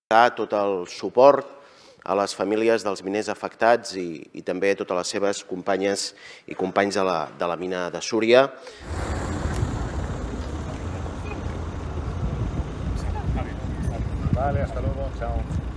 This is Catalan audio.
tot el suport a les famílies dels miners afectats i també a totes les seves companyes i companys de la mina de Súria. Vale, hasta luego, chao.